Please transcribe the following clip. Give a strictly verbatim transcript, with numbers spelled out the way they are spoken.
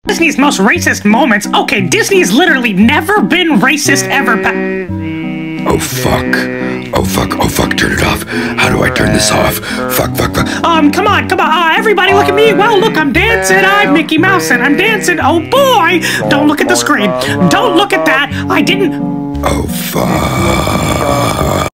Disney's most racist moments. Okay, Disney's literally never been racist ever. Oh fuck. Oh fuck. Oh fuck. Turn it off. How do I turn this off? Fuck, fuck, fuck. Um, come on, come on. Uh, everybody look at me. Well, look, I'm dancing. I'm Mickey Mouse and I'm dancing. Oh boy. Don't look at the screen. Don't look at that. I didn't. Oh fuck.